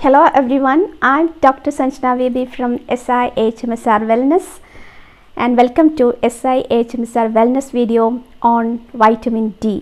Hello everyone, I'm Dr. Sanjana UvB from Siahmsr Wellness and welcome to Siahmsr Wellness video on vitamin D.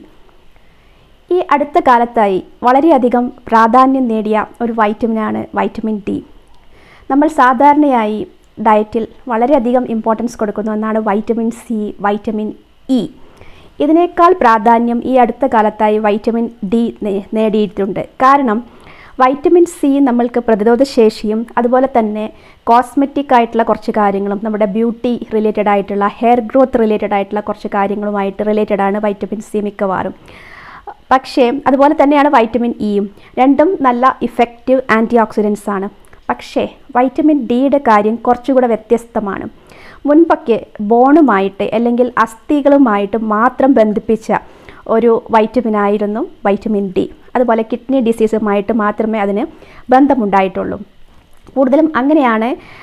ഈ അടുത്ത കാലത്തായി വളരെയധികം പ്രാധാന്യം നേടിയ ഒരു വൈറ്റമിനാണ് വൈറ്റമിൻ ഡി. നമ്മൾ സാധാരണയായി ഡയറ്റിൽ വളരെയധികം ഇമ്പോർട്ടൻസ് കൊടുക്കുന്ന ഒന്നാണ് വൈറ്റമിൻ സി, വൈറ്റമിൻ ഇ. ഇതിനേക്കാൾ പ്രാധാന്യം ഈ അടുത്ത കാലത്തായി വൈറ്റമിൻ ഡി നേടിയിട്ടുണ്ട്. കാരണം വൈറ്റമിൻ സി നമ്മൾക്ക് പ്രതിരോധശേഷിയും അതുപോലെ തന്നെ കോസ്മെറ്റിക് ആയിട്ടുള്ള കുറച്ച് കാര്യങ്ങളും നമ്മുടെ ബ്യൂട്ടി റിലേറ്റഡ് ആയിട്ടുള്ള ഹെയർ ഗ്രോത്ത് റിലേറ്റഡ് ആയിട്ടുള്ള കുറച്ച് കാര്യങ്ങളുമായിട്ട് റിലേറ്റഡ് ആണ് വൈറ്റമിൻ സി മിക്കവാറും. പക്ഷേ അതുപോലെ തന്നെയാണ് വൈറ്റമിൻ ഇയും. രണ്ടും നല്ല ഇഫക്റ്റീവ് ആൻറ്റി ഓക്സിഡൻസ് ആണ്. പക്ഷേ വൈറ്റമിൻ ഡിയുടെ കാര്യം കുറച്ചുകൂടെ വ്യത്യസ്തമാണ്. മുൻപൊക്കെ ബോണുമായിട്ട് അല്ലെങ്കിൽ അസ്ഥികളുമായിട്ട് മാത്രം ബന്ധിപ്പിച്ച ഒരു വൈറ്റമിനായിരുന്നു വൈറ്റമിൻ ഡി. അതുപോലെ കിഡ്നി ഡിസീസുമായിട്ട് മാത്രമേ അതിന് ബന്ധമുണ്ടായിട്ടുള്ളൂ. കൂടുതലും അങ്ങനെയാണ്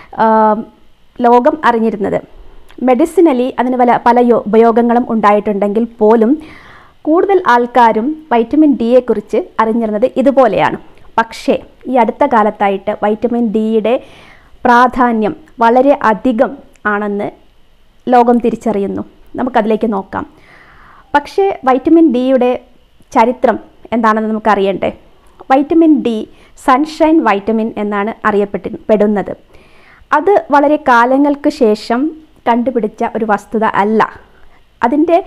ലോകം അറിഞ്ഞിരുന്നത്. മെഡിസിനലി അതിന് പല ഉപയോഗങ്ങളും ഉണ്ടായിട്ടുണ്ടെങ്കിൽ പോലും കൂടുതൽ ആൾക്കാരും വൈറ്റമിൻ ഡിയെക്കുറിച്ച് അറിഞ്ഞിരുന്നത് ഇതുപോലെയാണ്. പക്ഷേ ഈ അടുത്ത കാലത്തായിട്ട് വൈറ്റമിൻ ഡിയുടെ പ്രാധാന്യം വളരെ അധികം ആണെന്ന് ലോകം തിരിച്ചറിയുന്നു. നമുക്കതിലേക്ക് നോക്കാം. പക്ഷേ വൈറ്റമിൻ ഡിയുടെ ചരിത്രം എന്താണെന്ന് നമുക്കറിയണ്ടേ? വൈറ്റമിൻ ഡി സൺഷൈൻ വൈറ്റമിൻ എന്നാണ് അറിയപ്പെടുന്നത്. അത് വളരെ കാലങ്ങൾക്ക് ശേഷം കണ്ടുപിടിച്ച ഒരു വസ്തുത അല്ല. അതിൻ്റെ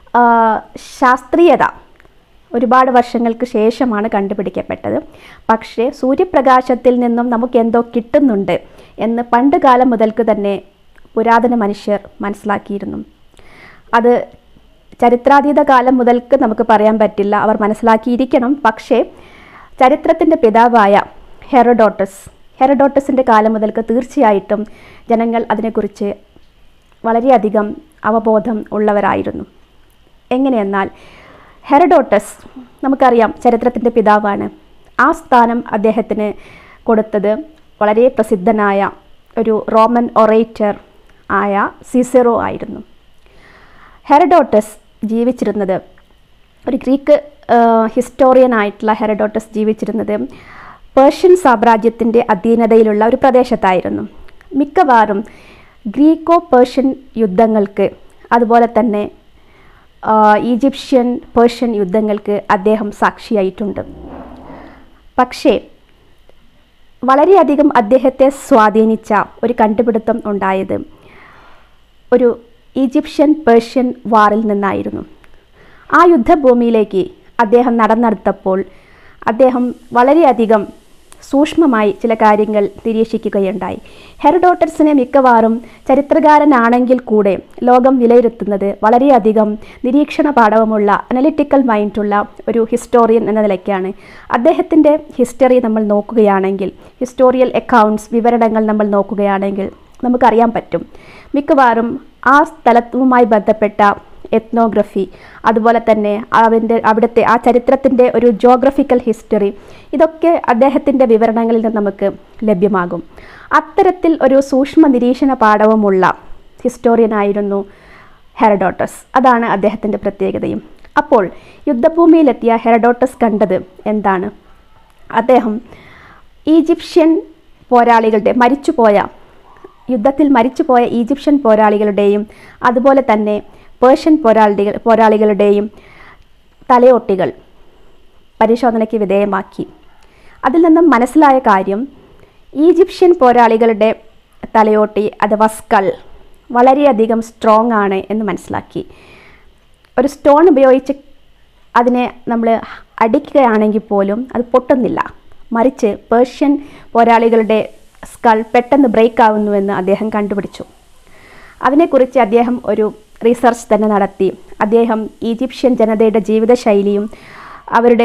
ശാസ്ത്രീയത ഒരുപാട് വർഷങ്ങൾക്ക് ശേഷമാണ് കണ്ടുപിടിക്കപ്പെട്ടത്. പക്ഷേ സൂര്യപ്രകാശത്തിൽ നിന്നും നമുക്ക് എന്തോ കിട്ടുന്നുണ്ട് എന്ന് പണ്ട് കാലം മുതൽക്ക് തന്നെ പുരാതന മനുഷ്യർ മനസ്സിലാക്കിയിരുന്നു. അത് ചരിത്രാതീത കാലം മുതൽക്ക് നമുക്ക് പറയാൻ പറ്റില്ല, അവർ മനസ്സിലാക്കിയിരിക്കണം. പക്ഷേ ചരിത്രത്തിൻ്റെ പിതാവായ ഹെറഡോട്ടസിൻ്റെ കാലം മുതൽക്ക് തീർച്ചയായിട്ടും ജനങ്ങൾ അതിനെക്കുറിച്ച് വളരെയധികം അവബോധം ഉള്ളവരായിരുന്നു. എങ്ങനെയെന്നാൽ ഹെറഡോട്ടസ് നമുക്കറിയാം ചരിത്രത്തിൻ്റെ പിതാവാണ്. ആ സ്ഥാനം അദ്ദേഹത്തിന് കൊടുത്തത് വളരെ പ്രസിദ്ധനായ ഒരു റോമൻ ഒറേറ്റർ ആയ സീസറോ ആയിരുന്നു. ഹെറഡോട്ടസ് ജീവിച്ചിരുന്നത് ഒരു ഗ്രീക്ക് ഹിസ്റ്റോറിയനായിട്ടുള്ള ഹെറഡോട്ടസ് ജീവിച്ചിരുന്നത് പേർഷ്യൻ സാമ്രാജ്യത്തിൻ്റെ അധീനതയിലുള്ള ഒരു പ്രദേശത്തായിരുന്നു. മിക്കവാറും ഗ്രീക്കോ പേർഷ്യൻ യുദ്ധങ്ങൾക്ക് അതുപോലെ തന്നെ ഈജിപ്ഷ്യൻ പേർഷ്യൻ യുദ്ധങ്ങൾക്ക് അദ്ദേഹം സാക്ഷിയായിട്ടുണ്ട്. പക്ഷേ വളരെയധികം അദ്ദേഹത്തെ സ്വാധീനിച്ച ഒരു കണ്ടുപിടുത്തം ഉണ്ടായത് ഒരു ഈജിപ്ഷ്യൻ പേർഷ്യൻ വാറിൽ നിന്നായിരുന്നു. ആ യുദ്ധഭൂമിയിലേക്ക് അദ്ദേഹം നടന്നെടുത്തപ്പോൾ അദ്ദേഹം വളരെയധികം സൂക്ഷ്മമായി ചില കാര്യങ്ങൾ നിരീക്ഷിക്കുകയുണ്ടായി. ഹെറഡോട്ടസിനെ മിക്കവാറും ചരിത്രകാരനാണെങ്കിൽ കൂടെ ലോകം വിലയിരുത്തുന്നത് വളരെയധികം നിരീക്ഷണ പാടവമുള്ള അനലിറ്റിക്കൽ മൈൻഡുള്ള ഒരു ഹിസ്റ്റോറിയൻ എന്ന നിലയ്ക്കാണ്. അദ്ദേഹത്തിൻ്റെ ഹിസ്റ്ററി നമ്മൾ നോക്കുകയാണെങ്കിൽ, ഹിസ്റ്റോറിയൽ അക്കൗണ്ട്സ് വിവരണങ്ങൾ നമ്മൾ നോക്കുകയാണെങ്കിൽ നമുക്കറിയാൻ പറ്റും മിക്കവാറും ആ സ്ഥലത്തുമായി ബന്ധപ്പെട്ട എത്നോഗ്രഫി അതുപോലെ തന്നെ അവിടുത്തെ ആ ചരിത്രത്തിൻ്റെ ഒരു ജോഗ്രഫിക്കൽ ഹിസ്റ്ററി ഇതൊക്കെ അദ്ദേഹത്തിൻ്റെ വിവരണങ്ങളിൽ നിന്ന് നമുക്ക് ലഭ്യമാകും. അത്തരത്തിൽ ഒരു സൂക്ഷ്മ നിരീക്ഷണ പാഠവുമുള്ള ഹിസ്റ്റോറിയനായിരുന്നു ഹെറഡോട്ടസ്. അതാണ് അദ്ദേഹത്തിൻ്റെ പ്രത്യേകതയും. അപ്പോൾ യുദ്ധഭൂമിയിലെത്തിയ ഹെറഡോട്ടസ് കണ്ടത് എന്താണ്? അദ്ദേഹം ഈജിപ്ഷ്യൻ പോരാളികളുടെ യുദ്ധത്തിൽ മരിച്ചുപോയ ഈജിപ്ഷ്യൻ പോരാളികളുടെയും അതുപോലെ തന്നെ പേർഷ്യൻ പോരാളികളുടെയും തലയോട്ടികൾ പരിശോധനയ്ക്ക് വിധേയമാക്കി. അതിൽ നിന്നും മനസ്സിലായ കാര്യം ഈജിപ്ഷ്യൻ പോരാളികളുടെ തലയോട്ടി അഥവാ സ്കൾ വളരെയധികം സ്ട്രോങ് ആണ് എന്ന് മനസ്സിലാക്കി. ഒരു സ്റ്റോൺ ഉപയോഗിച്ച് അതിനെ നമ്മൾ അടിക്കുകയാണെങ്കിൽ പോലും അത് പൊട്ടുന്നില്ല. മറിച്ച് പേർഷ്യൻ പോരാളികളുടെ സ്കൾ പെട്ടെന്ന് ബ്രേക്ക് ആവുന്നുവെന്ന് അദ്ദേഹം കണ്ടുപിടിച്ചു. അതിനെക്കുറിച്ച് അദ്ദേഹം ഒരു റിസർച്ച് തന്നെ നടത്തി. അദ്ദേഹം ഈജിപ്ഷ്യൻ ജനതയുടെ ജീവിതശൈലിയും അവരുടെ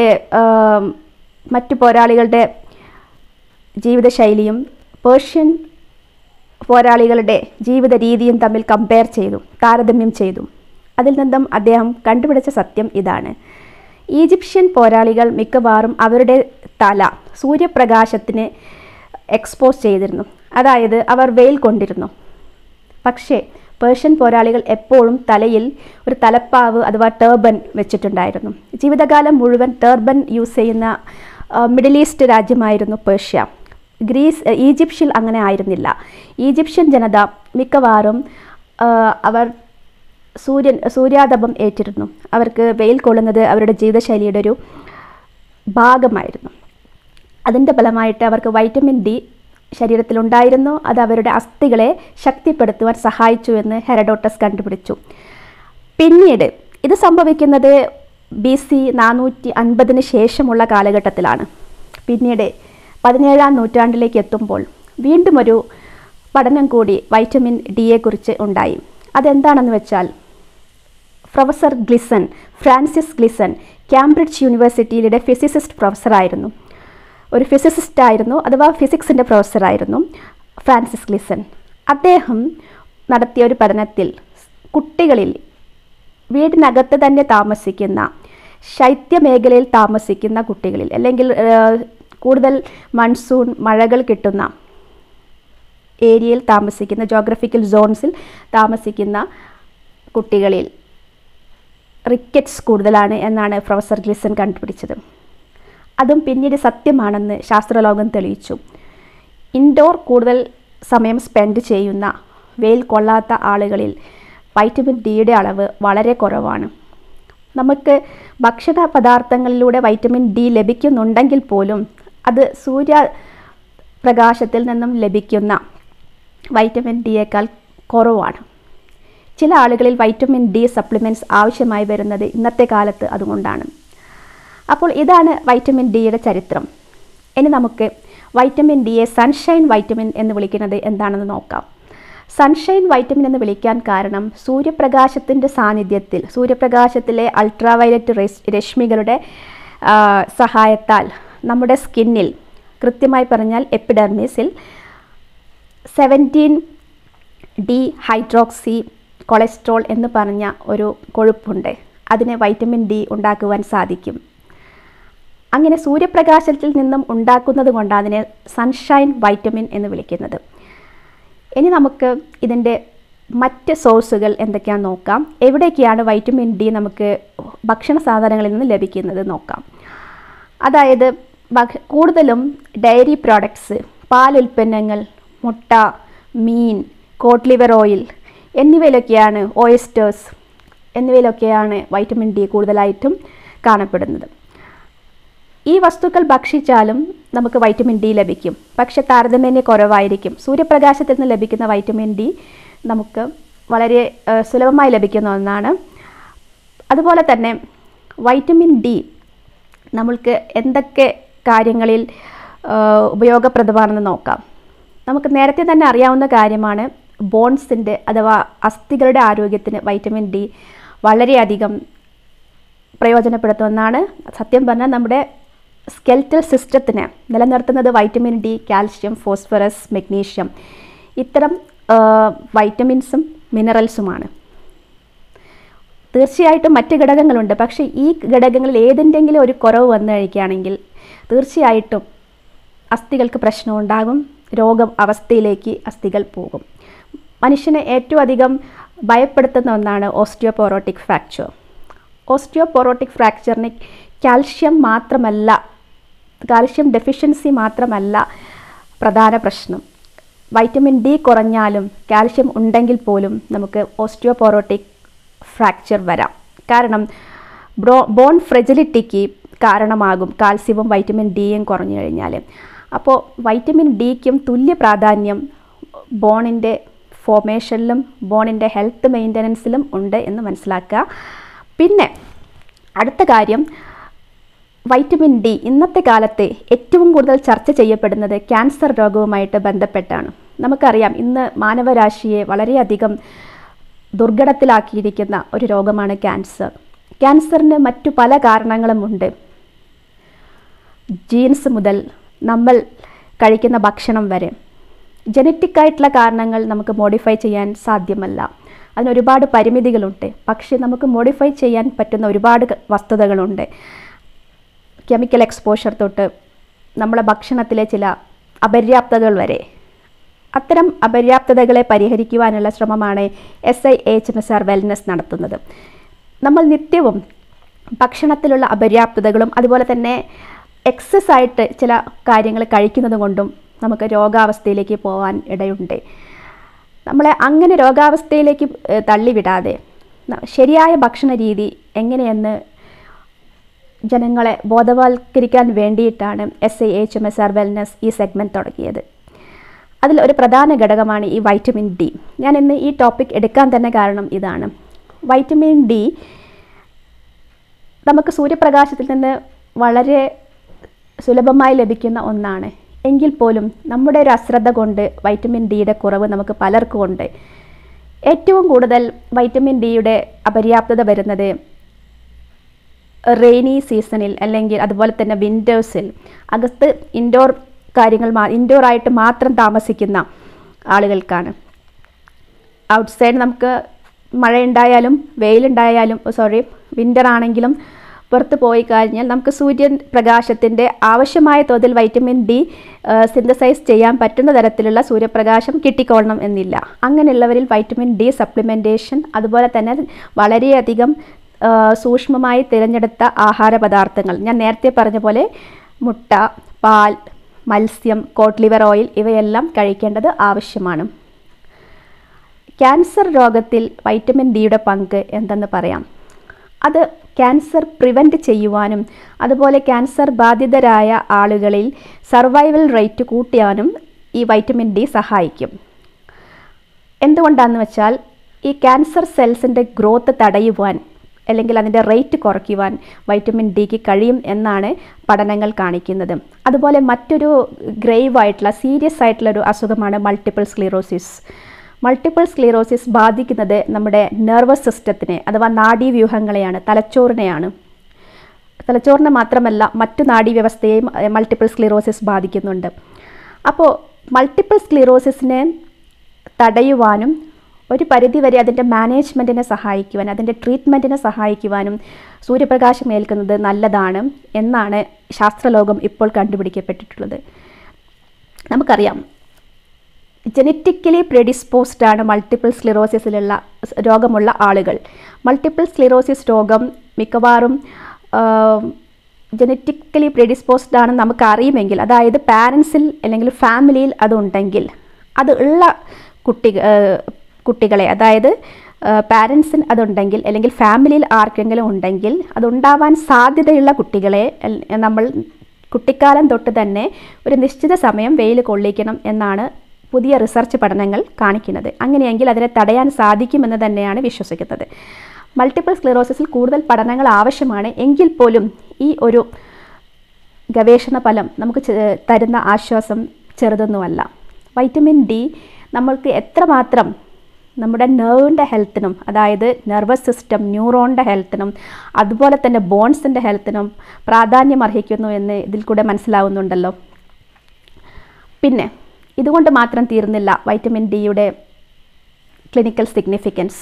മറ്റു പോരാളികളുടെ ജീവിതശൈലിയും പേർഷ്യൻ പോരാളികളുടെ ജീവിത രീതിയും തമ്മിൽ താരതമ്യം ചെയ്തു. അതിൽ നിന്നും അദ്ദേഹം കണ്ടുപിടിച്ച സത്യം ഇതാണ്: ഈജിപ്ഷ്യൻ പോരാളികൾ മിക്കവാറും അവരുടെ തല സൂര്യപ്രകാശത്തിന് എക്സ്പോസ് ചെയ്തിരുന്നു, അതായത് അവർ വെയിൽ കൊണ്ടിരുന്നു. പക്ഷേ പേർഷ്യൻ പോരാളികൾ എപ്പോഴും തലയിൽ ഒരു തലപ്പാവ് അഥവാ ടർബൻ വെച്ചിട്ടുണ്ടായിരുന്നു. ജീവിതകാലം മുഴുവൻ ടർബൻ യൂസ് ചെയ്യുന്ന മിഡിൽ ഈസ്റ്റ് രാജ്യമായിരുന്നു പേർഷ്യ. ഈജിപ്ഷ്യയിൽ അങ്ങനെ ആയിരുന്നില്ല. ഈജിപ്ഷ്യൻ ജനത മിക്കവാറും അവർ സൂര്യാതപം ഏറ്റിരുന്നു. അവർക്ക് വെയിൽ കൊള്ളുന്നത് അവരുടെ ജീവിതശൈലിയുടെ ഒരു ഭാഗമായിരുന്നു. അതിൻ്റെ ഫലമായിട്ട് അവർക്ക് വൈറ്റമിൻ ഡി ശരീരത്തിലുണ്ടായിരുന്നു. അത് അവരുടെ അസ്ഥികളെ ശക്തിപ്പെടുത്തുവാൻ സഹായിച്ചു എന്ന് ഹെറഡോട്ടസ് കണ്ടുപിടിച്ചു. പിന്നീട് ഇത് സംഭവിക്കുന്നത് BC 450 ശേഷമുള്ള കാലഘട്ടത്തിലാണ്. പിന്നീട് 17-ാം നൂറ്റാണ്ടിലേക്ക് എത്തുമ്പോൾ വീണ്ടും ഒരു പഠനം കൂടി വൈറ്റമിൻ ഡിയെക്കുറിച്ച് ഉണ്ടായി. അതെന്താണെന്ന് വെച്ചാൽ ഫ്രാൻസിസ് ഗ്ലിസൺ കാംബ്രിഡ്ജ് യൂണിവേഴ്സിറ്റിയിലെ ഫിസിസിസ്റ്റ് പ്രൊഫസറായിരുന്നു. ഒരു ഫിസിസിസ്റ്റായിരുന്നു, അഥവാ ഫിസിക്സിൻ്റെ പ്രൊഫസറായിരുന്നു ഫ്രാൻസിസ് ഗ്ലിസൺ. അദ്ദേഹം നടത്തിയ ഒരു പഠനത്തിൽ കുട്ടികളിൽ വീടിനകത്ത് തന്നെ താമസിക്കുന്ന, ശൈത്യമേഖലയിൽ താമസിക്കുന്ന കുട്ടികളിൽ, അല്ലെങ്കിൽ കൂടുതൽ മൺസൂൺ മഴകൾ കിട്ടുന്ന ഏരിയയിൽ താമസിക്കുന്ന, ജോഗ്രഫിക്കൽ സോൺസിൽ താമസിക്കുന്ന കുട്ടികളിൽ റിക്കറ്റ്സ് കൂടുതലാണ് എന്നാണ് പ്രൊഫസർ ഗ്ലിസൺ കണ്ടുപിടിച്ചത്. അതും പിന്നീട് സത്യമാണെന്ന് ശാസ്ത്രലോകം തെളിയിച്ചു. ഇൻഡോർ കൂടുതൽ സമയം സ്പെൻഡ് ചെയ്യുന്ന, വെയിൽ കൊള്ളാത്ത ആളുകളിൽ വൈറ്റമിൻ ഡിയുടെ അളവ് വളരെ കുറവാണ്. നമുക്ക് ഭക്ഷണ പദാർത്ഥങ്ങളിലൂടെ വൈറ്റമിൻ ഡി ലഭിക്കുന്നുണ്ടെങ്കിൽ പോലും അത് സൂര്യപ്രകാശത്തിൽ നിന്നും ലഭിക്കുന്ന വൈറ്റമിൻ ഡിയേക്കാൾ കുറവാണ്. ചില ആളുകളിൽ വൈറ്റമിൻ ഡി സപ്ലിമെൻറ്റ്സ് ആവശ്യമായി വരുന്നത് ഇന്നത്തെ കാലത്ത് അതുകൊണ്ടാണ്. അപ്പോൾ ഇതാണ് വൈറ്റമിൻ ഡിയുടെ ചരിത്രം. ഇനി നമുക്ക് വൈറ്റമിൻ ഡിയെ സൺഷൈൻ വൈറ്റമിൻ എന്ന് വിളിക്കുന്നത് എന്താണെന്ന് നോക്കാം. സൺഷൈൻ വൈറ്റമിൻ എന്ന് വിളിക്കാൻ കാരണം സൂര്യപ്രകാശത്തിൻ്റെ സാന്നിധ്യത്തിൽ, സൂര്യപ്രകാശത്തിലെ അൾട്രാവയലറ്റ് രശ്മികളുടെ സഹായത്താൽ നമ്മുടെ സ്കിന്നിൽ, കൃത്യമായി പറഞ്ഞാൽ എപ്പിഡെർമിസിൽ 17D ഹൈഡ്രോക്സി കൊളസ്ട്രോൾ എന്ന് പറഞ്ഞ ഒരു കൊഴുപ്പുണ്ട്. അതിന് വൈറ്റമിൻ ഡി ഉണ്ടാക്കുവാൻ സാധിക്കും. അങ്ങനെ സൂര്യപ്രകാശത്തിൽ നിന്നും ഉണ്ടാക്കുന്നത് കൊണ്ടാണ് അതിനെ സൺഷൈൻ വൈറ്റമിൻ എന്ന് വിളിക്കുന്നത്. ഇനി നമുക്ക് ഇതിൻ്റെ മറ്റ് സോഴ്സുകൾ എന്തൊക്കെയാണെന്ന് നോക്കാം. എവിടേക്കാണ് വൈറ്റമിൻ ഡി നമുക്ക് ഭക്ഷണ സാധനങ്ങളിൽ നിന്ന് ലഭിക്കുന്നത് നോക്കാം. അതായത് കൂടുതലും ഡയറി പ്രോഡക്ട്സ്, പാലുൽപ്പന്നങ്ങൾ, മുട്ട, മീൻ, കോഡ് ലിവർ ഓയിൽ എന്നിവയിലൊക്കെയാണ്, ഓയിസ്റ്റേഴ്സ് എന്നിവയിലൊക്കെയാണ് വൈറ്റമിൻ ഡി കൂടുതലായിട്ടും കാണപ്പെടുന്നത്. ഈ വസ്തുക്കൾ ഭക്ഷിച്ചാലും നമുക്ക് വൈറ്റമിൻ ഡി ലഭിക്കും, പക്ഷെ താരതമ്യേന കുറവായിരിക്കും. സൂര്യപ്രകാശത്തിൽ നിന്ന് ലഭിക്കുന്ന വൈറ്റമിൻ ഡി നമുക്ക് വളരെ സുലഭമായി ലഭിക്കുന്ന ഒന്നാണ്. അതുപോലെ തന്നെ വൈറ്റമിൻ ഡി നമ്മൾക്ക് എന്തൊക്കെ കാര്യങ്ങളിൽ ഉപയോഗപ്രദമാണെന്ന് നോക്കാം. നമുക്ക് നേരത്തെ തന്നെ അറിയാവുന്ന കാര്യമാണ്, ബോൺസിൻ്റെ അഥവാ അസ്ഥികളുടെ ആരോഗ്യത്തിന് വൈറ്റമിൻ ഡി വളരെയധികം പ്രയോജനപ്പെടുത്തുമെന്നാണ്. സത്യം പറഞ്ഞാൽ നമ്മുടെ സ്കെൽറ്റൽ സിസ്റ്റത്തിനെ നിലനിർത്തുന്നത് vitamin D, calcium, phosphorus, magnesium, ഇത്തരം വൈറ്റമിൻസും മിനറൽസുമാണ്. തീർച്ചയായിട്ടും മറ്റ് ഘടകങ്ങളുണ്ട്, പക്ഷേ ഈ ഘടകങ്ങളിൽ ഏതിൻ്റെങ്കിലും ഒരു കുറവ് വന്നു കഴിക്കുകയാണെങ്കിൽ തീർച്ചയായിട്ടും അസ്ഥികൾക്ക് പ്രശ്നമുണ്ടാകും, രോഗം അവസ്ഥയിലേക്ക് അസ്ഥികൾ പോകും. മനുഷ്യനെ ഏറ്റവും അധികം ഭയപ്പെടുത്തുന്ന ഒന്നാണ് ഓസ്റ്റിയോപൊറോട്ടിക് ഫ്രാക്ചർ. ഓസ്റ്റിയോപൊറോട്ടിക് ഫ്രാക്ചറിന് കാൽഷ്യം ഡെഫിഷ്യൻസി മാത്രമല്ല പ്രധാന പ്രശ്നം. വൈറ്റമിൻ ഡി കുറഞ്ഞാലും കാൽഷ്യം ഉണ്ടെങ്കിൽ പോലും നമുക്ക് ഓസ്റ്റിയോപൊറോട്ടിക് ഫ്രാക്ചർ വരാം. കാരണം ബോൺ ഫ്രെജിലിറ്റിക്ക് കാരണമാകും കാൽസ്യവും വൈറ്റമിൻ ഡിയും കുറഞ്ഞു കഴിഞ്ഞാൽ. അപ്പോൾ വൈറ്റമിൻ ഡിക്കും തുല്യ പ്രാധാന്യം ബോണിൻ്റെ ഫോർമേഷനിലും ബോണിൻ്റെ ഹെൽത്ത് മെയിൻ്റനൻസിലും ഉണ്ട് എന്ന് മനസ്സിലാക്കുക. പിന്നെ അടുത്ത കാര്യം, വൈറ്റമിൻ ഡി ഇന്നത്തെ കാലത്ത് ഏറ്റവും കൂടുതൽ ചർച്ച ചെയ്യപ്പെടുന്നത് ക്യാൻസർ രോഗവുമായിട്ട് ബന്ധപ്പെട്ടാണ്. നമുക്കറിയാം, ഇന്ന് മാനവരാശിയെ വളരെയധികം ദുർഘടത്തിലാക്കിയിരിക്കുന്ന ഒരു രോഗമാണ് ക്യാൻസർ. ക്യാൻസറിന് മറ്റു പല കാരണങ്ങളുമുണ്ട്. ജീൻസ് മുതൽ നമ്മൾ കഴിക്കുന്ന ഭക്ഷണം വരെ. ജനറ്റിക്കായിട്ടുള്ള കാരണങ്ങൾ നമുക്ക് മോഡിഫൈ ചെയ്യാൻ സാധ്യമല്ല, അതിനൊരുപാട് പരിമിതികളുണ്ട്. പക്ഷേ നമുക്ക് മോഡിഫൈ ചെയ്യാൻ പറ്റുന്ന ഒരുപാട് വസ്തുതകളുണ്ട്. കെമിക്കൽ എക്സ്പോഷർ തൊട്ട് നമ്മളെ ഭക്ഷണത്തിലെ ചില അപര്യാപ്തതകൾ വരെ. അത്തരം അപര്യാപ്തതകളെ പരിഹരിക്കുവാനുള്ള ശ്രമമാണ് Siahmsr വെൽനസ് നടത്തുന്നത്. നമ്മൾ നിത്യവും ഭക്ഷണത്തിലുള്ള അപര്യാപ്തതകളും അതുപോലെ തന്നെ എക്സസ് ആയിട്ട് ചില കാര്യങ്ങൾ കഴിക്കുന്നത് കൊണ്ടും നമുക്ക് രോഗാവസ്ഥയിലേക്ക് പോകാൻ ഇടയുണ്ട്. നമ്മളെ അങ്ങനെ രോഗാവസ്ഥയിലേക്ക് തള്ളിവിടാതെ ശരിയായ ഭക്ഷണ രീതി എങ്ങനെയെന്ന് ജനങ്ങളെ ബോധവൽക്കരിക്കാൻ വേണ്ടിയിട്ടാണ് SIHMSR വെൽനസ് ഈ സെഗ്മെൻറ്റ് തുടങ്ങിയത്. അതിൽ ഒരു പ്രധാന ഘടകമാണ് ഈ വൈറ്റമിൻ ഡി. ഞാൻ ഇന്ന് ഈ ടോപ്പിക് എടുക്കാൻ തന്നെ കാരണം ഇതാണ്. വൈറ്റമിൻ ഡി നമുക്ക് സൂര്യപ്രകാശത്തിൽ നിന്ന് വളരെ സുലഭമായി ലഭിക്കുന്ന ഒന്നാണ്. എങ്കിൽ പോലും നമ്മുടെ ഒരു അശ്രദ്ധ കൊണ്ട് വൈറ്റമിൻ ഡിയുടെ കുറവ് നമുക്ക് പലർക്കും ഉണ്ട്. ഏറ്റവും കൂടുതൽ വൈറ്റമിൻ ഡിയുടെ അപര്യാപ്തത വരുന്നത് റെയിനി സീസണിൽ അല്ലെങ്കിൽ അതുപോലെ തന്നെ വിൻ്റേഴ്സിൽ അകത്ത് ഇൻഡോർ ആയിട്ട് മാത്രം താമസിക്കുന്ന ആളുകൾക്കാണ്. ഔട്ട്സൈഡ് നമുക്ക് മഴയുണ്ടായാലും വെയിലുണ്ടായാലും വിൻ്റർ ആണെങ്കിലും പുറത്ത് പോയി കഴിഞ്ഞാൽ നമുക്ക് സൂര്യൻ പ്രകാശത്തിൻ്റെ ആവശ്യമായ തോതിൽ വൈറ്റമിൻ ഡി സിന്തസൈസ് ചെയ്യാൻ പറ്റുന്ന തരത്തിലുള്ള സൂര്യപ്രകാശം കിട്ടിക്കൊള്ളണം എന്നില്ല. അങ്ങനെയുള്ളവരിൽ വൈറ്റമിൻ ഡി സപ്ലിമെൻറ്റേഷൻ, അതുപോലെ തന്നെ വളരെയധികം സൂക്ഷ്മമായി തിരഞ്ഞെടുത്ത ആഹാര പദാർത്ഥങ്ങൾ, ഞാൻ നേരത്തെ പറഞ്ഞ പോലെ മുട്ട, പാൽ, മത്സ്യം, കോഡ് ലിവർ ഓയിൽ ഇവയെല്ലാം കഴിക്കേണ്ടത് ആവശ്യമാണ്. ക്യാൻസർ രോഗത്തിൽ വൈറ്റമിൻ ഡിയുടെ പങ്ക് എന്തെന്ന് പറയാം. അത് ക്യാൻസർ പ്രിവെൻറ്റ് ചെയ്യുവാനും അതുപോലെ ക്യാൻസർ ബാധിതരായ ആളുകളിൽ സർവൈവൽ റേറ്റ് കൂട്ടാനും ഈ വൈറ്റമിൻ ഡി സഹായിക്കും. എന്തുകൊണ്ടാണെന്ന് വെച്ചാൽ ഈ ക്യാൻസർ സെൽസിൻ്റെ ഗ്രോത്ത് തടയുവാൻ അല്ലെങ്കിൽ അതിൻ്റെ റേറ്റ് കുറയ്ക്കുവാൻ വൈറ്റമിൻ ഡിക്ക് കഴിയും എന്നാണ് പഠനങ്ങൾ കാണിക്കുന്നത്. അതുപോലെ മറ്റൊരു സീരിയസ് ആയിട്ടുള്ളൊരു അസുഖമാണ് മൾട്ടിപ്പിൾ സ്ക്ലീറോസിസ്. മൾട്ടിപ്പിൾ സ്ക്ലീറോസിസ് ബാധിക്കുന്നത് നമ്മുടെ നെർവസ് സിസ്റ്റത്തിനെ അഥവാ നാഡീവ്യൂഹങ്ങളെയാണ്, തലച്ചോറിനെയാണ്. തലച്ചോറിനെ മാത്രമല്ല മറ്റു നാഡീവ്യവസ്ഥയെയും മൾട്ടിപ്പിൾ സ്ക്ലീറോസിസ് ബാധിക്കുന്നുണ്ട്. അപ്പോൾ മൾട്ടിപ്പിൾ സ്ക്ലീറോസിസിനെ തടയുവാനും ഒരു പരിധിവരെ അതിൻ്റെ മാനേജ്മെൻറ്റിനെ സഹായിക്കുവാനും അതിൻ്റെ ട്രീറ്റ്മെൻറ്റിനെ സഹായിക്കുവാനും സൂര്യപ്രകാശം ഏൽക്കുന്നത് നല്ലതാണ് എന്നാണ് ശാസ്ത്രലോകം ഇപ്പോൾ കണ്ടുപിടിക്കപ്പെട്ടിട്ടുള്ളത്. നമുക്കറിയാം, ജനറ്റിക്കലി പ്രെഡിസ്പോസ്ഡ് ആണ് മൾട്ടിപ്പിൾ രോഗമുള്ള ആളുകൾ. മൾട്ടിപ്പിൾ സ്ക്ലിറോസിസ് രോഗം മിക്കവാറും ജനറ്റിക്കലി പ്രെഡിസ്പോസ്ഡ് ആണെന്ന് നമുക്ക് അറിയുമെങ്കിൽ, അതായത് പാരൻസിൽ അല്ലെങ്കിൽ ഫാമിലിയിൽ അതുണ്ടെങ്കിൽ, അത് ഉള്ള കുട്ടികളെ, അതായത് പാരൻസിന് അതുണ്ടെങ്കിൽ അല്ലെങ്കിൽ ഫാമിലിയിൽ ആർക്കെങ്കിലും ഉണ്ടെങ്കിൽ അതുണ്ടാവാൻ സാധ്യതയുള്ള കുട്ടികളെ നമ്മൾ കുട്ടിക്കാലം തൊട്ട് തന്നെ ഒരു നിശ്ചിത സമയം വെയിൽ കൊള്ളിക്കണം എന്നാണ് പുതിയ റിസർച്ച് പഠനങ്ങൾ കാണിക്കുന്നത്. അങ്ങനെയെങ്കിൽ അതിനെ തടയാൻ സാധിക്കുമെന്ന് തന്നെയാണ് വിശ്വസിക്കുന്നത്. മൾട്ടിപ്പിൾ സ്ക്ലിറോസിസിൽ കൂടുതൽ പഠനങ്ങൾ ആവശ്യമാണ്. എങ്കിൽ പോലും ഈ ഒരു ഗവേഷണ ഫലം നമുക്ക് തരുന്ന ആശ്വാസം ചെറുതൊന്നുമല്ല. വൈറ്റമിൻ ഡി നമ്മൾക്ക് എത്രമാത്രം നമ്മുടെ നെർവിൻ്റെ ഹെൽത്തിനും, അതായത് നെർവസ് സിസ്റ്റം, ന്യൂറോണിൻ്റെ ഹെൽത്തിനും അതുപോലെ തന്നെ ബോൺസിൻ്റെ ഹെൽത്തിനും പ്രാധാന്യം അർഹിക്കുന്നു എന്ന് ഇതിൽ കൂടെ മനസ്സിലാവുന്നുണ്ടല്ലോ. പിന്നെ ഇതുകൊണ്ട് മാത്രം തീർന്നില്ല വൈറ്റമിൻ ഡിയുടെ clinical significance.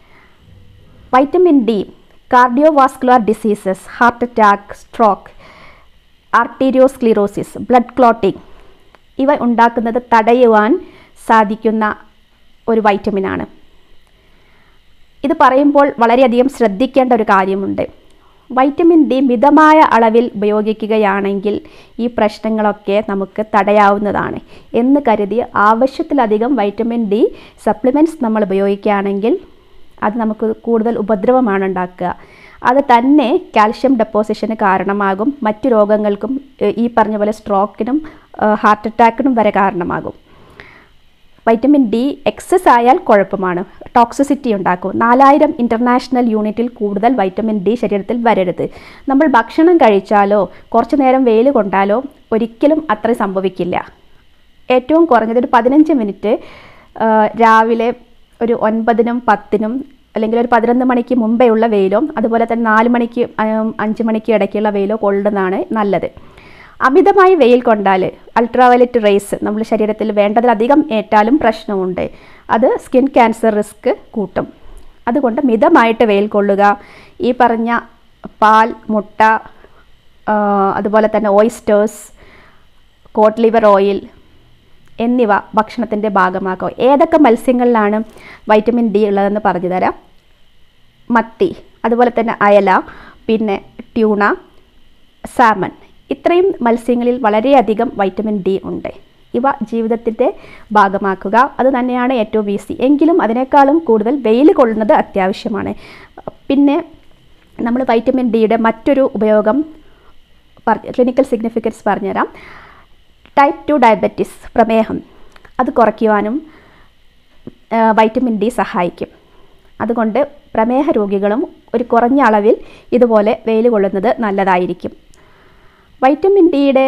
Vitamin D cardiovascular diseases, heart attack, stroke, arteriosclerosis, blood clotting ഇവ ഉണ്ടാക്കുന്നത് തടയുവാൻ സാധിക്കുന്ന ഒരു വൈറ്റമിനാണ്. ഇത് പറയുമ്പോൾ വളരെയധികം ശ്രദ്ധിക്കേണ്ട ഒരു കാര്യമുണ്ട്. വൈറ്റമിൻ ഡി മിതമായ അളവിൽ ഉപയോഗിക്കുകയാണെങ്കിൽ ഈ പ്രശ്നങ്ങളൊക്കെ നമുക്ക് തടയാവുന്നതാണ് എന്ന് കരുതി ആവശ്യത്തിലധികം വൈറ്റമിൻ ഡി സപ്ലിമെൻറ്റ്സ് നമ്മൾ ഉപയോഗിക്കുകയാണെങ്കിൽ അത് നമുക്ക് കൂടുതൽ ഉപദ്രവമാണ് ഉണ്ടാക്കുക. അത് തന്നെ കാൽഷ്യം ഡെപ്പോസിഷന് കാരണമാകും, മറ്റു രോഗങ്ങൾക്കും ഈ പറഞ്ഞ പോലെ സ്ട്രോക്കിനും ഹാർട്ട് അറ്റാക്കിനും വരെ കാരണമാകും. വൈറ്റമിൻ ഡി എക്സസ് ആയാൽ കുഴപ്പമാണ്, ടോക്സിസിറ്റി ഉണ്ടാക്കും. 4000 ഇൻ്റർനാഷണൽ യൂണിറ്റിൽ കൂടുതൽ വൈറ്റമിൻ ഡി ശരീരത്തിൽ വരരുത്. നമ്മൾ ഭക്ഷണം കഴിച്ചാലോ കുറച്ചു നേരം വെയിൽ കൊണ്ടാലോ ഒരിക്കലും അത്ര സംഭവിക്കില്ല. ഏറ്റവും കുറഞ്ഞത് ഒരു 15 മിനിറ്റ് രാവിലെ ഒരു 9നും 10നും അല്ലെങ്കിൽ ഒരു 11 മണിക്ക് മുമ്പേ ഉള്ള വെയിലോ അതുപോലെ തന്നെ 4 മണിക്ക് 5 മണിക്ക് ഇടയ്ക്കുള്ള വെയിലോ കൊള്ളുന്നതാണ് നല്ലത്. അമിതമായി വെയിൽ കൊണ്ടാൽ അൾട്രാവയലറ്റ് റേസ് നമ്മൾ ശരീരത്തിൽ വേണ്ടതിലധികം ഏറ്റാലും പ്രശ്നമുണ്ട്. അത് സ്കിൻ ക്യാൻസർ റിസ്ക് കൂട്ടും. അതുകൊണ്ട് മിതമായിട്ട് വെയിൽ കൊള്ളുക. ഈ പറഞ്ഞ പാൽ, മുട്ട, അതുപോലെ തന്നെ ഓയിസ്റ്റേഴ്സ്, കോഡ് ലിവർ ഓയിൽ എന്നിവ ഭക്ഷണത്തിൻ്റെ ഭാഗമാക്കുക. ഏതൊക്കെ മത്സ്യങ്ങളിലാണ് വൈറ്റമിൻ ഡി ഉള്ളതെന്ന് പറഞ്ഞു തരാം. മത്തി, അതുപോലെ തന്നെ അയല, പിന്നെ ട്യൂണ, സാമൺ ഇത്രയും മത്സ്യങ്ങളിൽ വളരെയധികം വൈറ്റമിൻ ഡി ഉണ്ട്. ഇവ ജീവിതത്തിൻ്റെ ഭാഗമാക്കുക അത് തന്നെയാണ് ഏറ്റവും ഈസി. എങ്കിലും അതിനേക്കാളും കൂടുതൽ വെയിൽ കൊള്ളുന്നത് അത്യാവശ്യമാണ്. പിന്നെ നമ്മൾ വൈറ്റമിൻ ഡിയുടെ മറ്റൊരു ഉപയോഗം ക്ലിനിക്കൽ സിഗ്നിഫിക്കൻസ് പറഞ്ഞുതരാം. ടൈപ്പ് 2 ഡയബറ്റീസ്, പ്രമേഹം, അത് കുറയ്ക്കുവാനും വൈറ്റമിൻ ഡി സഹായിക്കും. അതുകൊണ്ട് പ്രമേഹ രോഗികളും ഒരു കുറഞ്ഞ അളവിൽ ഇതുപോലെ വെയിൽ കൊള്ളുന്നത് നല്ലതായിരിക്കും. വൈറ്റമിൻ ഡിയുടെ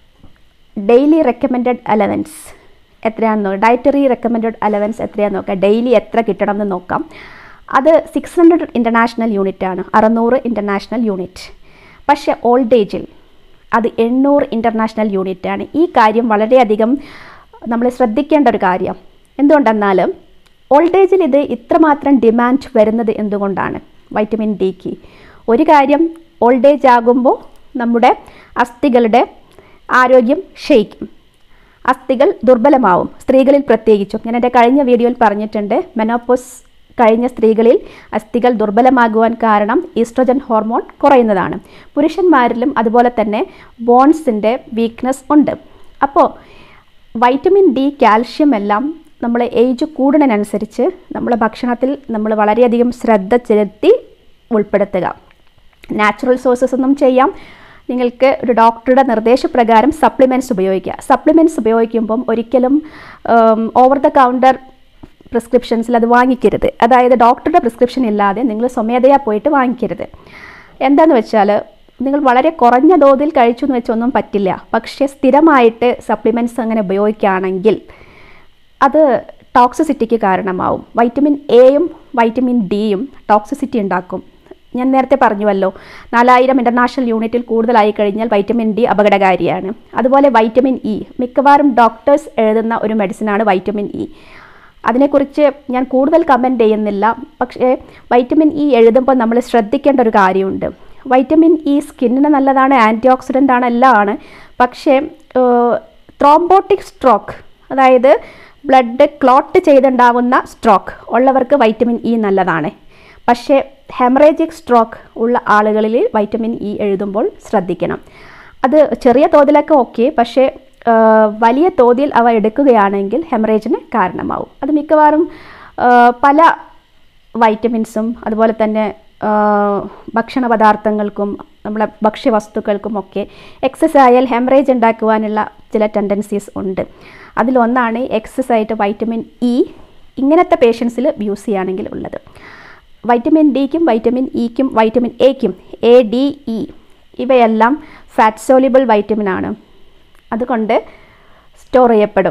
ഡെയിലി റെക്കമെൻഡഡ് അലവൻസ് എത്രയാണെന്ന് നോക്കാം. ഡയറ്ററി റെക്കമെൻഡഡ് അലവൻസ് എത്രയാണെന്ന് നോക്കാം. ഡെയിലി എത്ര കിട്ടണം എന്ന് നോക്കാം. അത് 600 ഇൻ്റർനാഷണൽ യൂണിറ്റ് ആണ്, 600 ഇൻ്റർനാഷണൽ യൂണിറ്റ്. പക്ഷേ ഓൾഡ് ഏജിൽ അത് 800 ഇൻ്റർനാഷണൽ യൂണിറ്റ് ആണ്. ഈ കാര്യം വളരെയധികം നമ്മൾ ശ്രദ്ധിക്കേണ്ട ഒരു കാര്യം. എന്തുകൊണ്ടെന്നാൽ ഓൾഡ് ഏജിൽ ഇത് ഇത്രമാത്രം ഡിമാൻഡ് വരുന്നത് എന്തുകൊണ്ടാണ് വൈറ്റമിൻ ഡിക്ക്? ഒരു കാര്യം, ഓൾഡ് ഏജ് ആകുമ്പോൾ നമ്മുടെ അസ്ഥികളുടെ ആരോഗ്യം ക്ഷയിക്കും, അസ്ഥികൾ ദുർബലമാവും, സ്ത്രീകളിൽ പ്രത്യേകിച്ചും. ഞാൻ എൻ്റെ കഴിഞ്ഞ വീഡിയോയിൽ പറഞ്ഞിട്ടുണ്ട്, മെനോപോസ് കഴിഞ്ഞ സ്ത്രീകളിൽ അസ്ഥികൾ ദുർബലമാകുവാൻ കാരണം ഈസ്ട്രോജൻ ഹോർമോൺ കുറയുന്നതാണ്. പുരുഷന്മാരിലും അതുപോലെ തന്നെ ബോൺസിൻ്റെ വീക്ക്നെസ് ഉണ്ട്. അപ്പോൾ വൈറ്റമിൻ ഡി, കാൽഷ്യം എല്ലാം നമ്മൾ ഏജ് കൂടുന്നതിനനുസരിച്ച് നമ്മളെ ഭക്ഷണത്തിൽ നമ്മൾ വളരെയധികം ശ്രദ്ധ ചെലുത്തി ഉൾപ്പെടുത്തുക. നാച്ചുറൽ സോഴ്സസ് ഒന്നും ചെയ്യാം. നിങ്ങൾക്ക് ഒരു ഡോക്ടറുടെ നിർദ്ദേശപ്രകാരം സപ്ലിമെൻറ്റ്സ് ഉപയോഗിക്കുക. സപ്ലിമെൻറ്റ്സ് ഉപയോഗിക്കുമ്പം ഒരിക്കലും ഓവർ ദ കൗണ്ടർ പ്രിസ്ക്രിപ്ഷൻസിൽ അത് വാങ്ങിക്കരുത്. അതായത് ഡോക്ടറുടെ പ്രിസ്ക്രിപ്ഷൻ ഇല്ലാതെ നിങ്ങൾ സ്വമേധയാ പോയിട്ട് വാങ്ങിക്കരുത്. എന്താണെന്ന് വെച്ചാൽ നിങ്ങൾ വളരെ കുറഞ്ഞ തോതിൽ കഴിച്ചു എന്ന് വെച്ചൊന്നും പറ്റില്ല. പക്ഷേ സ്ഥിരമായിട്ട് സപ്ലിമെൻറ്റ്സ് അങ്ങനെ ഉപയോഗിക്കുകയാണെങ്കിൽ അത് ടോക്സിസിറ്റിക്ക് കാരണമാവും. വൈറ്റമിൻ എയും വൈറ്റമിൻ ഡിയും ടോക്സിസിറ്റി ഉണ്ടാക്കും. ഞാൻ നേരത്തെ പറഞ്ഞുവല്ലോ, 4000 ഇൻ്റർനാഷണൽ യൂണിറ്റിൽ കൂടുതലായി കഴിഞ്ഞാൽ വൈറ്റമിൻ ഡി അപകടകാരിയാണ്. അതുപോലെ വൈറ്റമിൻ ഇ, മിക്കവാറും ഡോക്ടേഴ്സ് എഴുതുന്ന ഒരു മെഡിസിനാണ് വൈറ്റമിൻ ഇ. അതിനെക്കുറിച്ച് ഞാൻ കൂടുതൽ കമൻറ്റ് ചെയ്യുന്നില്ല. പക്ഷേ വൈറ്റമിൻ ഇ എഴുതുമ്പോൾ നമ്മൾ ശ്രദ്ധിക്കേണ്ട ഒരു കാര്യമുണ്ട്. വൈറ്റമിൻ ഇ സ്കിന്നിന് നല്ലതാണ്, ആൻറ്റി ഓക്സിഡൻ്റ് ആണ്, എല്ലാം ആണ്. പക്ഷേ ത്രോംബോട്ടിക് സ്ട്രോക്ക്, അതായത് ബ്ലഡ് ക്ലോട്ട് ചെയ്തുണ്ടാവുന്ന സ്ട്രോക്ക് ഉള്ളവർക്ക് വൈറ്റമിൻ ഇ നല്ലതാണ്. പക്ഷേ ഹെമറേജിക് സ്ട്രോക്ക് ഉള്ള ആളുകളിൽ വൈറ്റമിൻ ഇ എഴുതുമ്പോൾ ശ്രദ്ധിക്കണം. അത് ചെറിയ തോതിലൊക്കെ ഓക്കെ, പക്ഷേ വലിയ തോതിൽ അവ എടുക്കുകയാണെങ്കിൽ ഹെമറേജിന് കാരണമാവും. അത് മിക്കവാറും പല വൈറ്റമിൻസും അതുപോലെ തന്നെ ഭക്ഷണ പദാർത്ഥങ്ങൾക്കും നമ്മളെ ഭക്ഷ്യവസ്തുക്കൾക്കുമൊക്കെ എക്സസ് ആയാൽ ഹെമറേജ് ഉണ്ടാക്കുവാനുള്ള ചില ടെൻഡൻസീസ് ഉണ്ട്. അതിലൊന്നാണ് എക്സസ് ആയിട്ട് വൈറ്റമിൻ ഇ ഇങ്ങനത്തെ പേഷ്യൻസിൽ യൂസ് ചെയ്യുകയാണെങ്കിൽ ഉള്ളത്. വൈറ്റമിൻ ഡിക്കും വൈറ്റമിൻ ഇക്കും വൈറ്റമിൻ എക്കും എ, ഡി, ഇ ഇവയെല്ലാം ഫാറ്റ് സോലിബിൾ വൈറ്റമിൻ ആണ്. അതുകൊണ്ട് സ്റ്റോർ ചെയ്യപ്പെടും.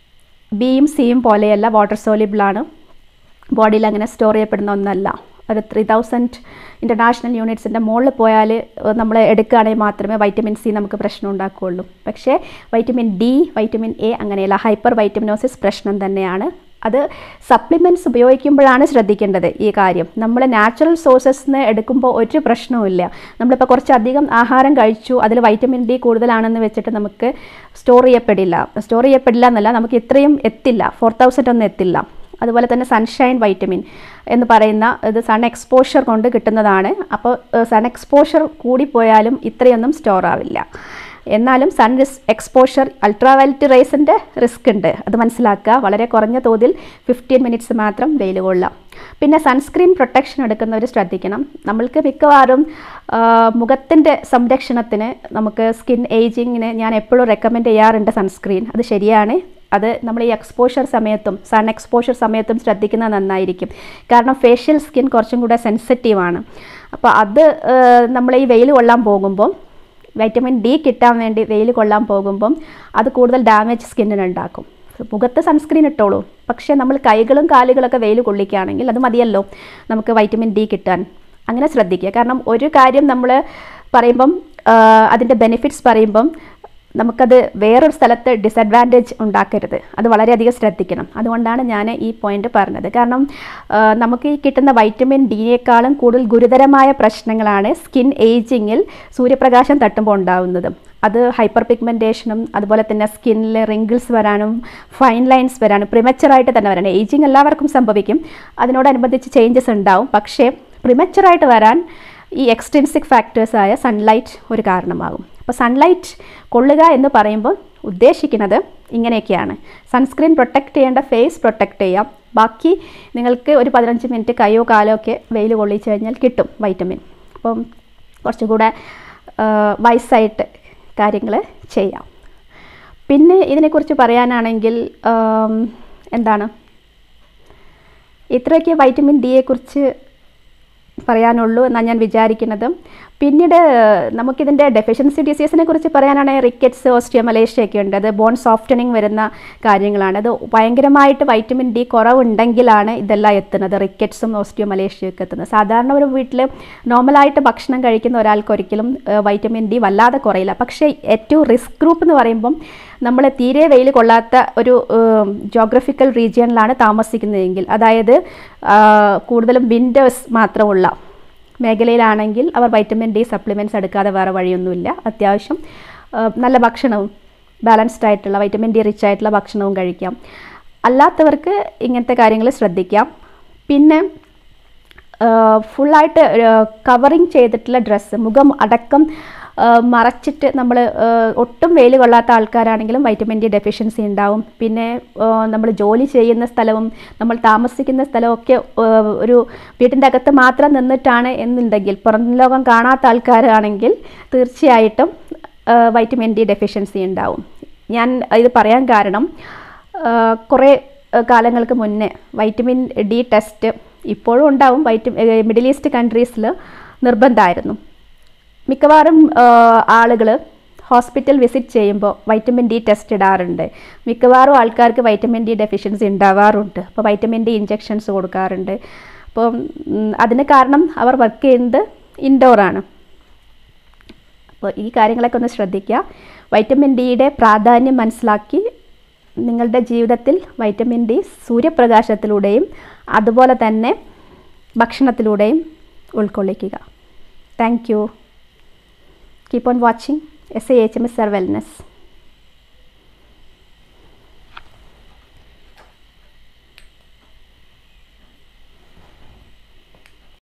ബിയും സിയും പോലെയല്ല, വാട്ടർ സോലിബിളാണ്. ബോഡിയിൽ അങ്ങനെ സ്റ്റോർ ചെയ്യപ്പെടുന്ന ഒന്നല്ല. ഒരു 3000 ഇൻ്റർനാഷണൽ യൂണിറ്റ്സിൻ്റെ മുകളിൽ പോയാൽ നമ്മൾ എടുക്കുകയാണെങ്കിൽ മാത്രമേ വൈറ്റമിൻ സി നമുക്ക് പ്രശ്നം ഉണ്ടാക്കുകയുള്ളൂ. പക്ഷേ വൈറ്റമിൻ ഡി, വൈറ്റമിൻ എ അങ്ങനെയല്ല. ഹൈപ്പർ വൈറ്റമിനോസിസ് പ്രശ്നം തന്നെയാണ്. അത് സപ്ലിമെൻറ്റ്സ് ഉപയോഗിക്കുമ്പോഴാണ് ശ്രദ്ധിക്കേണ്ടത് ഈ കാര്യം. നമ്മൾ നാച്ചുറൽ സോഴ്സസിന് എടുക്കുമ്പോൾ ഒരു പ്രശ്നവുമില്ല. നമ്മളിപ്പോൾ കുറച്ചധികം ആഹാരം കഴിച്ചു, അതിൽ വൈറ്റമിൻ ഡി കൂടുതലാണെന്ന് വെച്ചിട്ട് നമുക്ക് സ്റ്റോർ ചെയ്യപ്പെടില്ല എന്നല്ല, നമുക്ക് ഇത്രയും എത്തില്ല, 4000 ഒന്നും എത്തില്ല. അതുപോലെ തന്നെ സൺഷൈൻ വൈറ്റമിൻ എന്ന് പറയുന്ന ഇത് സൺ എക്സ്പോഷർ കൊണ്ട് കിട്ടുന്നതാണ്. അപ്പോൾ സൺ എക്സ്പോഷർ കൂടിപ്പോയാലും ഇത്രയൊന്നും സ്റ്റോർ ആവില്ല. എന്നാലും സൺ എക്സ്പോഷർ അൾട്രാവയലറ്റ് റേസിൻ്റെ റിസ്ക് ഉണ്ട്, അത് മനസ്സിലാക്കുക. വളരെ കുറഞ്ഞ തോതിൽ 15 മിനിറ്റ്സ് മാത്രം വെയിൽ കൊള്ളാം. പിന്നെ സൺസ്ക്രീൻ പ്രൊട്ടക്ഷൻ എടുക്കുന്നവർ ശ്രദ്ധിക്കണം. നമ്മൾക്ക് മിക്കവാറും മുഖത്തിൻ്റെ സംരക്ഷണത്തിന് നമുക്ക് സ്കിൻ ഏജിങ്ങിന് ഞാൻ എപ്പോഴും റെക്കമെൻഡ് ചെയ്യാറുണ്ട് സൺസ്ക്രീൻ. അത് ശരിയാണ്. അത് നമ്മൾ ഈ എക്സ്പോഷർ സമയത്തും സൺ എക്സ്പോഷർ സമയത്തും ശ്രദ്ധിക്കുന്നത് നന്നായിരിക്കും. കാരണം ഫേഷ്യൽ സ്കിൻ കുറച്ചും കൂടെ സെൻസിറ്റീവാണ്. അപ്പോൾ അത് നമ്മൾ ഈ വെയിൽ കൊള്ളാൻ പോകുമ്പം, വൈറ്റമിൻ ഡി കിട്ടാൻ വേണ്ടി വെയിൽ കൊള്ളാൻ പോകുമ്പം അത് കൂടുതൽ ഡാമേജ് സ്കിന്നിനുണ്ടാക്കും. മുഖത്ത് സൺസ്ക്രീൻ ഇട്ടോളൂ, പക്ഷേ നമ്മൾ കൈകളും കാലുകളൊക്കെ വെയിൽ കൊള്ളിക്കുകയാണെങ്കിൽ അത് മതിയല്ലോ നമുക്ക് വൈറ്റമിൻ ഡി കിട്ടാൻ. അങ്ങനെ ശ്രദ്ധിക്കുക. കാരണം ഒരു കാര്യം നമ്മൾ പറയുമ്പം അതിൻ്റെ ബെനിഫിറ്റ്സ് പറയുമ്പം നമുക്കത് വേറൊരു സ്ഥലത്ത് ഡിസഡ്വാൻറ്റേജ് ഉണ്ടാക്കരുത്. അത് വളരെയധികം ശ്രദ്ധിക്കണം. അതുകൊണ്ടാണ് ഞാൻ ഈ പോയിന്റ് പറഞ്ഞത്. കാരണം നമുക്ക് ഈ കിട്ടുന്ന വൈറ്റമിൻ ഡിയേക്കാളും കൂടുതൽ ഗുരുതരമായ പ്രശ്നങ്ങളാണ് സ്കിൻ ഏജിങ്ങിൽ സൂര്യപ്രകാശം തട്ടുമ്പോൾ ഉണ്ടാകുന്നത്. അത് ഹൈപ്പർ പിഗ്മെൻറ്റേഷനും അതുപോലെ തന്നെ സ്കിന്നിൽ റിങ്കിൾസ് വരാനും ഫൈൻ ലൈൻസ് വരാനും പ്രിമച്ചറായിട്ട് തന്നെ വരാനും. ഏജിങ് എല്ലാവർക്കും സംഭവിക്കും, അതിനോടനുബന്ധിച്ച് ചേഞ്ചസ് ഉണ്ടാവും. പക്ഷേ പ്രിമച്ചറായിട്ട് വരാൻ ഈ എക്സ്ട്രിൻസിക് ഫാക്ടേഴ്സായ സൺലൈറ്റ് ഒരു കാരണമാകും. അപ്പോൾ സൺലൈറ്റ് കൊള്ളുക എന്ന് പറയുമ്പോൾ ഉദ്ദേശിക്കുന്നത് ഇങ്ങനെയൊക്കെയാണ്. സൺസ്ക്രീൻ പ്രൊട്ടക്റ്റ് ചെയ്യേണ്ട ഫേസ് പ്രൊട്ടക്റ്റ് ചെയ്യാം. ബാക്കി നിങ്ങൾക്ക് ഒരു 15 മിനിറ്റ് കൈയോ കാലോ ഒക്കെ വെയിൽ കൊള്ളിച്ച് കഴിഞ്ഞാൽ കിട്ടും വൈറ്റമിൻ. അപ്പം കുറച്ചുകൂടെ വയസ്സായിട്ട് കാര്യങ്ങൾ ചെയ്യാം. പിന്നെ ഇതിനെക്കുറിച്ച് പറയാനാണെങ്കിൽ എന്താണ്, ഇത്രയൊക്കെ വൈറ്റമിൻ ഡിയെക്കുറിച്ച് പറയാനുള്ളൂ എന്നാണ് ഞാൻ വിചാരിക്കുന്നത്. പിന്നീട് നമുക്കിതിൻ്റെ ഡെഫിഷ്യൻസി ഡിസീസിനെ കുറിച്ച് പറയാനാണെങ്കിൽ റിക്കറ്റ്സ്, ഓസ്റ്റിയോമലേഷ്യ ഒക്കെ ഉണ്ട്. അത് ബോൺ സോഫ്റ്റനിങ് വരുന്ന കാര്യങ്ങളാണ്. അത് ഭയങ്കരമായിട്ട് വൈറ്റമിൻ ഡി കുറവുണ്ടെങ്കിലാണ് ഇതെല്ലാം എത്തുന്നത്, റിക്കറ്റ്സും ഓസ്റ്റിയോമലേഷ്യയും ഒക്കെ എത്തുന്നത്. സാധാരണ ഒരു വീട്ടിൽ നോർമലായിട്ട് ഭക്ഷണം കഴിക്കുന്ന ഒരാൾക്ക് ഒരിക്കലും വൈറ്റമിൻ ഡി വല്ലാതെ കുറയില്ല. പക്ഷേ ഏറ്റവും റിസ്ക് ഗ്രൂപ്പ് എന്ന് പറയുമ്പം നമ്മൾ തീരെ വെയിൽ കൊള്ളാത്ത ഒരു ജോഗ്രഫിക്കൽ റീജിയനിലാണ് താമസിക്കുന്നതെങ്കിൽ, അതായത് കൂടുതലും വിൻറ്റേഴ്സ് മാത്രമുള്ള മേഖലയിലാണെങ്കിൽ അവർ വൈറ്റമിൻ ഡി സപ്ലിമെൻറ്റ്സ് എടുക്കാതെ വേറെ വഴിയൊന്നുമില്ല. അത്യാവശ്യം നല്ല ഭക്ഷണവും ബാലൻസ്ഡ് ആയിട്ടുള്ള വൈറ്റമിൻ ഡി റിച്ച് ആയിട്ടുള്ള ഭക്ഷണവും കഴിക്കാം. അല്ലാത്തവർക്ക് ഇങ്ങനത്തെ കാര്യങ്ങൾ ശ്രദ്ധിക്കാം. പിന്നെ ഫുള്ളായിട്ട് കവറിങ് ചെയ്തിട്ടുള്ള ഡ്രസ്സ്, മുഖം അടക്കം മറച്ചിട്ട് നമ്മൾ ഒട്ടും വെയിൽ കൊള്ളാത്ത ആൾക്കാരാണെങ്കിലും വൈറ്റമിൻ ഡി ഡെഫിഷ്യൻസി ഉണ്ടാവും. പിന്നെ നമ്മൾ ജോലി ചെയ്യുന്ന സ്ഥലവും നമ്മൾ താമസിക്കുന്ന സ്ഥലവും ഒക്കെ ഒരു വീട്ടിൻ്റെ അകത്ത് മാത്രം നിന്നിട്ടാണ് എന്നുണ്ടെങ്കിൽ, പുറം ലോകം കാണാത്ത ആൾക്കാരാണെങ്കിൽ തീർച്ചയായിട്ടും വൈറ്റമിൻ ഡി ഡെഫിഷ്യൻസി ഉണ്ടാവും. ഞാൻ ഇത് പറയാൻ കാരണം, കുറേ കാലങ്ങൾക്ക് മുന്നേ വൈറ്റമിൻ ഡി ടെസ്റ്റ് ഇപ്പോഴും ഉണ്ടാവും. മിഡിൽ ഈസ്റ്റ് കൺട്രീസിൽ നിർബന്ധമായിരുന്നു. മിക്കവാറും ആളുകൾ ഹോസ്പിറ്റൽ വിസിറ്റ് ചെയ്യുമ്പോൾ വൈറ്റമിൻ ഡി ടെസ്റ്റ് ഇടാറുണ്ട്. മിക്കവാറും ആൾക്കാർക്ക് വൈറ്റമിൻ ഡി ഡെഫിഷ്യൻസി ഉണ്ടാവാറുണ്ട്. അപ്പോൾ വൈറ്റമിൻ ഡി ഇഞ്ചെക്ഷൻസ് കൊടുക്കാറുണ്ട്. അപ്പോൾ അതിന് കാരണം അവർ വർക്ക് ചെയ്യുന്നത് ഇൻഡോറാണ്. അപ്പോൾ ഈ കാര്യങ്ങളൊക്കെ ഒന്ന് ശ്രദ്ധിക്കുക. വൈറ്റമിൻ ഡിയുടെ പ്രാധാന്യം മനസ്സിലാക്കി നിങ്ങളുടെ ജീവിതത്തിൽ വൈറ്റമിൻ ഡി സൂര്യപ്രകാശത്തിലൂടെയും അതുപോലെ തന്നെ ഭക്ഷണത്തിലൂടെയും ഉൾക്കൊള്ളിക്കുക. Thank you. Keep on watching Siahmsr Wellness.